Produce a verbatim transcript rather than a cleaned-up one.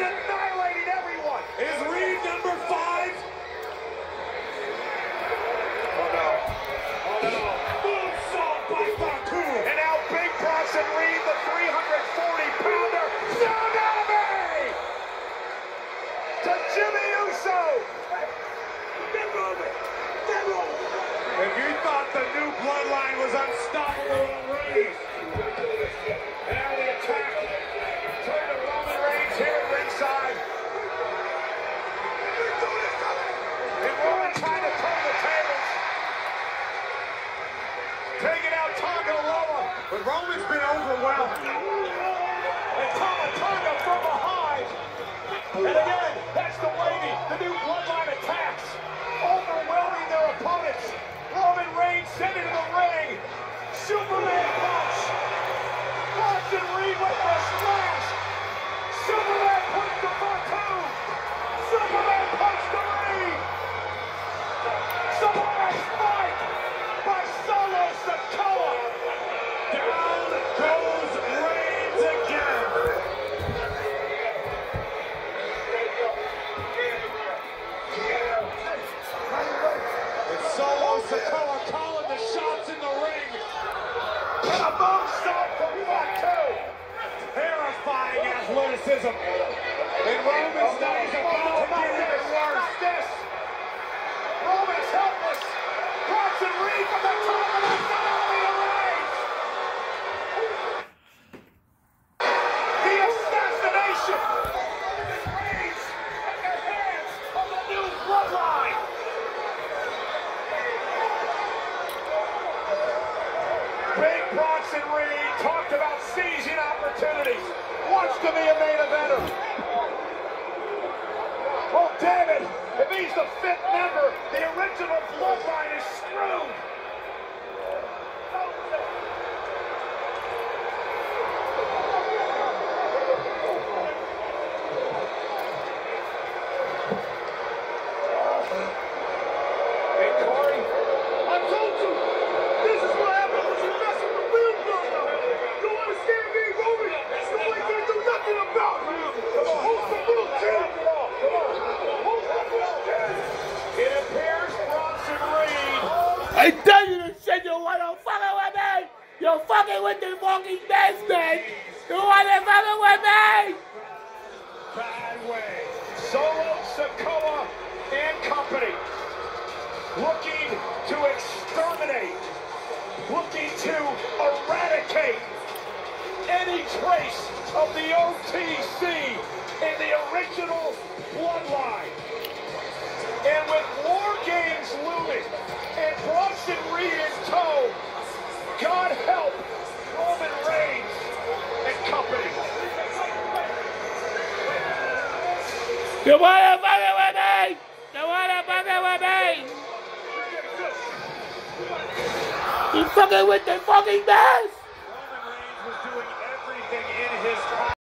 annihilating everyone. Is Reed number five? Oh no. Oh no. Moonsault by Faku. And now Big Bronson Reed, the three hundred forty pounder. Tsunami! To Jimmy Uso. Get moving. Get moving. If you thought the new bloodline was unstoppable on Reed. Now the attack. Turn to Roman Reigns here at ringside. And Roman trying to turn the tables. Taking out Tonga Loa. But Roman's been overwhelmed. And Tama Tonga from behind. And again, that's the lady. The new bloodline attacks. Overwhelming their opponents. Roman Reigns sent into the ring. Superman punch. Bronson Reed with the splash. Superman punch to Fatu. Superman punch to Reed. Superman spike by Solo Sikoa. Down goes Reigns again. It's Solo Sikoa calling the shots in the ring. And a moonsault from Fatu. Terrifying athleticism. And Roman's night is about to get even worse. This. Roman's helpless. Bronson Reed from the top of the tsunami Reigns. The assassination. Reigns at the hands of the new bloodline. Big Bronson Reed talked about seizing opportunities. Wants to be a main eventer. Oh, damn it. If he's the fifth member, the original bloodline is screwed. Hey, Corey, I told you, this is what happens when you mess with the real bloodline. You understand me, Roman? You ain't gonna do nothing about it. Come on, who's the real champ? Come on, who's the real champ? It appears Bronson Reed. I tell you to shit, you wanna fucking with me? You're fucking with the fucking best, man. You wanna fucking with me? Bad way. Solo Sikoa and company looking to exterminate, looking to eradicate any trace of the O T C in the original bloodline. And with War Games looming and Bronson Reed in tow, God help Roman Reigns and company. You wanna fucking with me? You wanna fucking with me? You fucking with the fucking best?